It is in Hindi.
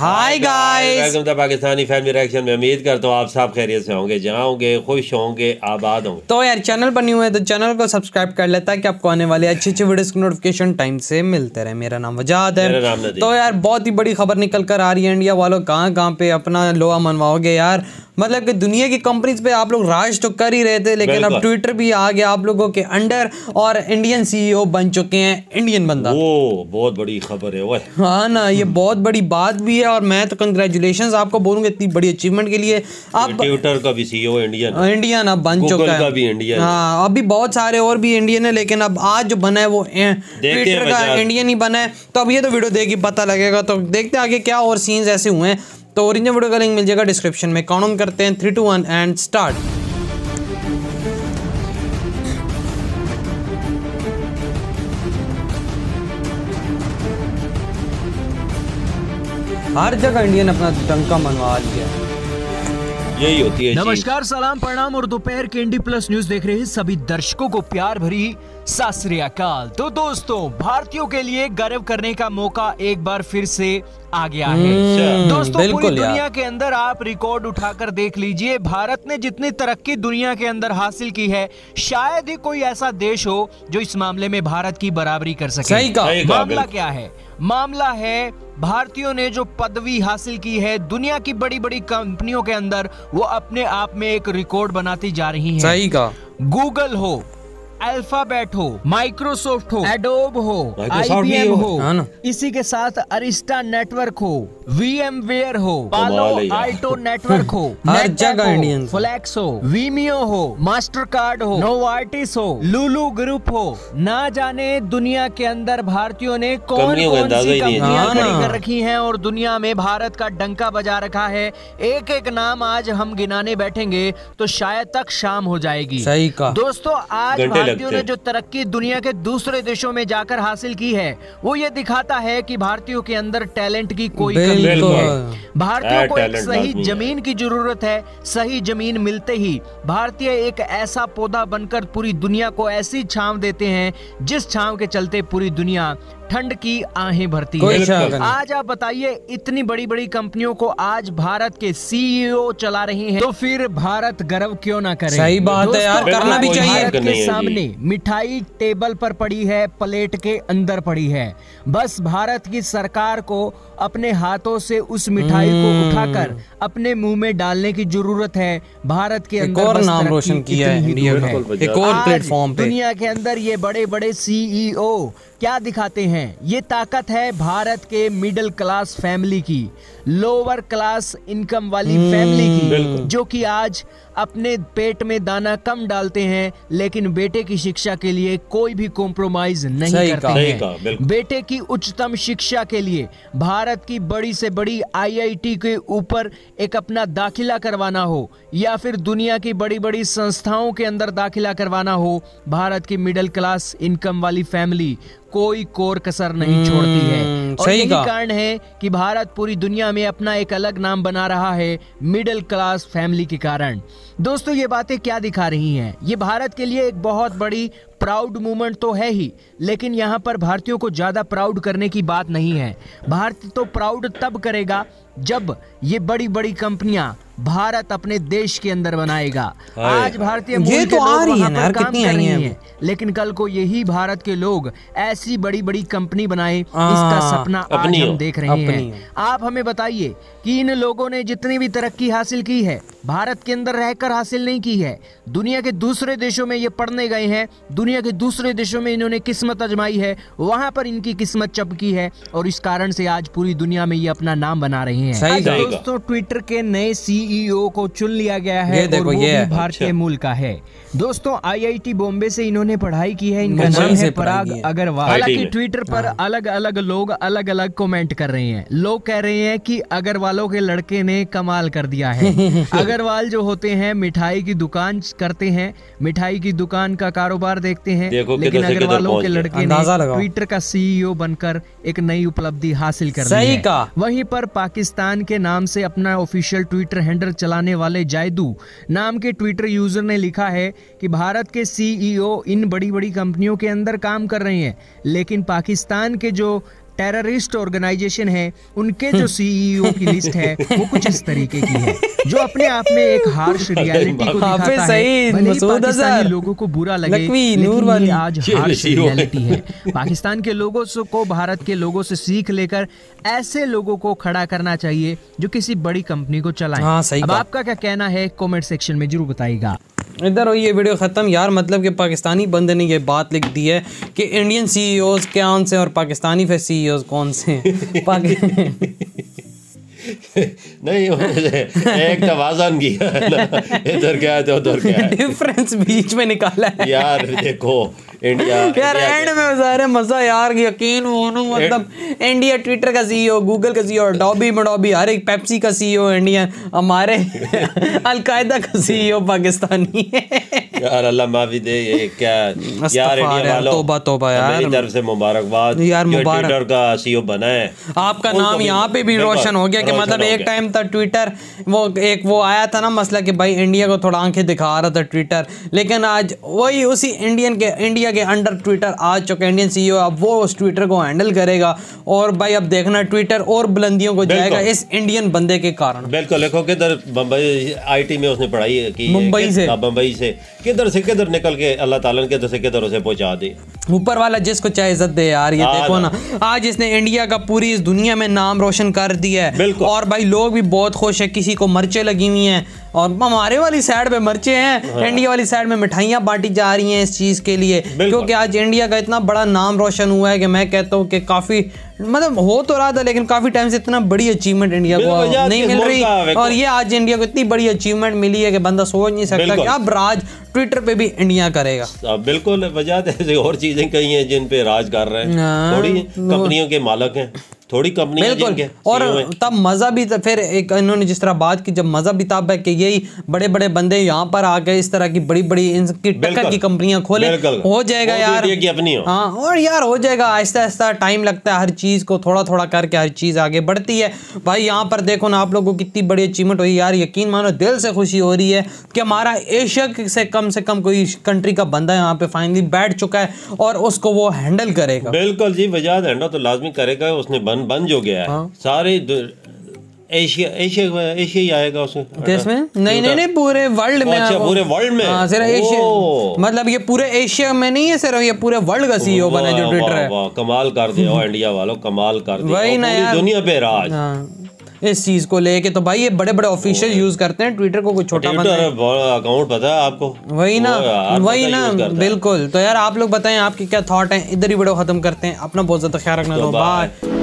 Hi guys, welcome to Pakistani family reaction में। उम्मीद करता हूँ आप सब खैरियत से होंगे, जहाँ होंगे खुश होंगे, आबाद होंगे। तो यार चैनल पर न्यू है तो चैनल को सब्सक्राइब कर लेता है कि आपको आने वाले अच्छी अच्छी वीडियोस की नोटिफिकेशन टाइम से मिलते रहे। मेरा नाम वजाद है। मेरा नाम नदीम। तो यार बहुत ही बड़ी खबर निकल कर आ रही है। इंडिया वालों कहाँ पे अपना लोहा मनवाओगे यार। मतलब कि दुनिया की कंपनीज पे आप लोग राज तो कर ही रहे थे, लेकिन अब ट्विटर भी आ गया आप लोगों के अंडर और इंडियन सीईओ बन चुके हैं इंडियन बंदा। वो बहुत बड़ी खबर है वो। हाँ ना, ये बहुत बड़ी बात भी है और मैं तो कंग्रेचुलेशंस आपको बोलूंगा इतनी बड़ी अचीवमेंट के लिए। आप ट्विटर का भी सीईओ इंडियन अब बन चुका है। का भी इंडियन। हाँ, अभी बहुत सारे और भी इंडियन है, लेकिन अब आज जो बना है वो ट्विटर का इंडियन ही बना है। तो अब ये तो वीडियो देखी पता लगेगा। तो देखते आगे क्या और सीन्स ऐसे हुए हैं। तो ओरिजिनल वीडियो का लिंक मिल जाएगा डिस्क्रिप्शन में। काउंट करते हैं 3, 2, 1 एंड स्टार्ट। हर जगह इंडियन अपना डंका मनवा लिया। यही होती है। नमस्कार, सलाम, प्रणाम और दोपहर के इंडी प्लस न्यूज देख रहे हैं सभी दर्शकों को प्यार भरी सत श्री अकाल। तो दोस्तों, भारतीयों के लिए गर्व करने का मौका एक बार फिर से आ गया है। दोस्तों, पूरी दुनिया के अंदर आप रिकॉर्ड उठाकर देख लीजिए। भारत ने जितनी तरक्की दुनिया के अंदर हासिल की है, शायद ही कोई ऐसा देश हो जो इस मामले में भारत की बराबरी कर सके। सही कहा। मामला क्या है? मामला है भारतीयों ने जो पदवी हासिल की है दुनिया की बड़ी बड़ी कंपनियों के अंदर, वो अपने आप में एक रिकॉर्ड बनाती जा रही है। सही कहा। गूगल हो, अल्फाबेट हो, माइक्रोसॉफ्ट हो, एडोब हो, IBM हो, इसी के साथ अरिस्टा नेटवर्क हो, VMware हो, पालो आल्टो नेटवर्क हो, हर जगह इंडियन, फ्लेक्स हो, वीमियो हो, मास्टर कार्ड हो, नोवार्टिस हो, लुलु ग्रुप हो। ना जाने दुनिया के अंदर भारतीयों ने कौन सी कंपनियां खड़ी कर रखी हैं और दुनिया में भारत का डंका बजा रखा है। एक एक नाम आज हम गिनाने बैठेंगे तो शायद तक शाम हो जाएगी। सही कहा। दोस्तों, आज भारतीयों ने जो तरक्की दुनिया के दूसरे देशों में जाकर हासिल की है, वो ये दिखाता है कि भारतीयों के अंदर टैलेंट की कोई कमी नहीं है। भारतीयों को एक सही जमीन की जरूरत है। सही जमीन मिलते ही भारतीय एक ऐसा पौधा बनकर पूरी दुनिया को ऐसी छांव देते हैं जिस छांव के चलते पूरी दुनिया ठंड की आहें भरती है। आज आप बताइए, इतनी बड़ी बड़ी कंपनियों को आज भारत के सीईओ चला रहे हैं, तो फिर भारत गर्व क्यों ना करे? सही बात है यार, करना भी चाहिए। भारत के सामने मिठाई टेबल पर पड़ी है, प्लेट के अंदर पड़ी है। बस भारत की सरकार को अपने हाथों से उस मिठाई को उठाकर अपने मुंह में डालने की जरूरत है। भारत के अंदर और नाम रोशन किया है इंडिया ने एक और प्लेटफॉर्म पे। दुनिया के अंदर ये बड़े बड़े सीईओ क्या दिखाते हैं? ये ताकत है भारत के मिडिल क्लास फैमिली की, लोअर क्लास इनकम वाली फैमिली की, जो कि आज अपने पेट में दाना कम डालते हैं लेकिन बेटे की शिक्षा के लिए कोई भी कॉम्प्रोमाइज नहीं करते हैं। बेटे की उच्चतम शिक्षा के लिए भारत की बड़ी से बड़ी IIT के ऊपर एक अपना दाखिला करवाना हो या फिर दुनिया की बड़ी बड़ी संस्थाओं के अंदर दाखिला करवाना हो, भारत की मिडिल क्लास इनकम वाली फैमिली कोई कोर कसर नहीं छोड़ती है। और यही कारण है कि भारत पूरी दुनिया में अपना एक अलग नाम बना रहा है मिडिल क्लास फैमिली के कारण। दोस्तों, ये बातें क्या दिखा रही हैं? ये भारत के लिए एक बहुत बड़ी प्राउड मूवमेंट तो है ही, लेकिन यहाँ पर भारतीयों को ज्यादा प्राउड करने की बात नहीं है। भारत तो प्राउड तब करेगा जब ये बड़ी बड़ी कंपनियां भारत अपने देश के अंदर बनाएगा। आज भारतीय मूल के लोग वहां पर काम कर रही हैं, लेकिन कल को यही भारत के लोग ऐसी बड़ी बड़ी कंपनी बनाए, इसका सपना आज हम देख रहे हैं। आप हमें बताइए कि इन लोगों ने जितनी भी तरक्की हासिल की है, भारत के अंदर रहकर हासिल नहीं की है। दुनिया के दूसरे देशों में ये पढ़ने गए हैं, दुनिया के दूसरे देशों में इन्होंने किस्मत आजमाई है, वहां पर इनकी किस्मत चमकी है और इस कारण से आज पूरी दुनिया में ये अपना नाम बना रहे हैं। दोस्तों, ट्विटर के नए सीईओ को चुन लिया गया है और वो भी भारतीय मूल का है। दोस्तों, IIT बॉम्बे से इन्होंने पढ़ाई की है। इनका नाम है पराग अग्रवाल। हालांकि ट्विटर पर अलग अलग लोग अलग अलग कमेंट कर रहे हैं। लोग कह रहे हैं कि अग्रवालों के लड़के ने कमाल कर दिया है। अग्रवाल जो होते हैं मिठाई की दुकान करते हैं, मिठाई की दुकान का कारोबार देखते हैं, लेकिन अग्रवालों के लड़के ने ट्विटर का सीईओ बनकर एक नई उपलब्धि हासिल कर ली है। वहीं पर पाकिस्तान के नाम से अपना ऑफिशियल ट्विटर हैंडल चलाने वाले जायदू नाम के ट्विटर यूजर ने लिखा है कि भारत के सीईओ इन बड़ी बड़ी कंपनियों के अंदर काम कर रहे हैं, लेकिन पाकिस्तान के जो टेररिस्ट ऑर्गेनाइजेशन है, उनके जो सीईओ की लिस्ट है वो कुछ इस तरीके की है, जो अपने आप में एक हार्श रियलिटी को दिखाता है। भले ही पाकिस्तानी लोगों को बुरा लगे, लेकिन ये आज हार्श रियलिटी है। पाकिस्तान के लोगों को भारत के लोगों से सीख लेकर ऐसे लोगों को खड़ा करना चाहिए जो किसी बड़ी कंपनी को चलाएं। अब आपका क्या कहना है कमेंट सेक्शन में जरूर बताइएगा। इधर हो ये वीडियो ख़त्म यार। मतलब कि पाकिस्तानी बंदे ने ये बात लिख दी है कि इंडियन सीईओज कौन से और पाकिस्तानी फिर सीईओज कौन से नहीं एक तवाज़न किया है ना, इधर क्या है तो उधर क्या है, डिफरेंस बीच में निकाला है यार। देखो इंडिया यार एंड में सारे मजा यार, यकीन मानो मतलब इंडिया ट्विटर का सीईओ, गूगल का सीईओ, डॉबी मडॉबी, हर एक पेप्सी का सीईओ इंडियन, हमारे अलकायदा का सीईओ पाकिस्तानी यार। अल्लाह माफी दे। ये क्या यार, इंडिया वालों तोबा तोबा यार, मेरी तरफ से मुबारकबाद यार, मुबारक ट्विटर का सीईओ बना है। आपका नाम यहाँ पे भी रोशन हो गया कि मतलब एक टाइम था ट्विटर वो आया था ना मसला कि भाई इंडिया को थोड़ा आंखें दिखा रहा था ट्विटर, लेकिन आज वही उसी इंडिया के अंडर ट्विटर आ चुका है। इंडियन सीईओ अब वो उस ट्विटर को हैंडल करेगा और भाई अब देखना ट्विटर और बुलंदियों को जाएगा इस इंडियन बंदे के कारण। बिल्कुल। देखो किधर बम्बई आईटी में उसने पढ़ाई की, मुंबई से किधर से किधर निकल के अल्लाह ताला ने किधर से किधर उसे पहुंचा दे। ऊपर वाला जिसको चाहे इज्जत दे यार। ये देखो ना, आज इसने इंडिया का पूरी इस दुनिया में नाम रोशन कर दिया है और भाई लोग भी बहुत खुश है। किसी को मिर्चें लगी हुई हैं और हमारे वाली साइड पे मिर्चें हैं, इंडिया वाली साइड में मिठाइयाँ बांटी जा रही हैं इस चीज़ के लिए, क्योंकि आज इंडिया का इतना बड़ा नाम रोशन हुआ है कि मैं कहता हूँ कि काफ़ी मतलब हो तो रहा था, लेकिन काफ़ी टाइम से इतना बड़ी अचीवमेंट इंडिया को नहीं मिल रही, और ये आज इंडिया को इतनी बड़ी अचीवमेंट मिली है कि बंदा सोच नहीं सकता कि अब राज ट्विटर पे भी इंडिया करेगा। बिल्कुल। वजह ऐसी और चीज़ें कई हैं जिन पे राज कर रहे हैं, थोड़ी कंपनियों के मालिक हैं, थोड़ी कंपनी बिल्कुल। और तब मज़ा भी फिर एक इन्होंने जिस तरह बात की, जब मज़ा भी तब है कि यही बड़े बड़े बंदे यहाँ पर आके इस तरह की बड़ी बड़ी इनकी टक्कर की कंपनियां खोले, हो जाएगा यार। हाँ, और यार हो जाएगा। आहिस्ता आहिस्ता टाइम लगता है, हर चीज़ को थोड़ा थोड़ा करके हर चीज़ आगे बढ़ती है। भाई यहाँ पर देखो ना, आप लोगों को कितनी बड़ी अचीवमेंट हुई यार। यकीन मानो दिल से खुशी हो रही है कि हमारा एशिया से कम कोई कंट्री का बंदा यहाँ पे फाइनली बैठ चुका है और उसको वो हैंडल करेगा। बिल्कुल जी, वजाद हैंडल तो लाजमी करेगा। उसने बन जो गया है सारे एशिया ही आएगा उसमें। किसमें? नहीं पूरे वर्ल्ड में। अच्छा, पूरे वर्ल्ड में। हाँ, सिर्फ एशिया, मतलब ये पूरे एशिया में नहीं है, सिर्फ ये पूरे वर्ल्ड का सीईओ बना जो ट्विटर है। कमाल कर दिया इंडिया वालों, कमाल कर दिया। वही ना यार, दुनिया पे राज इस चीज को लेके। तो भाई ये बड़े बड़े ऑफिशियल यूज करते हैं ट्विटर को, कोई छोटा अकाउंट पता है आपको? वही ना बिल्कुल। तो यार आप लोग बताएं आपके क्या थॉट हैं। इधर ही वीडियो खत्म करते हैं। अपना बहुत ज्यादा ख्याल रखना। तो बाय।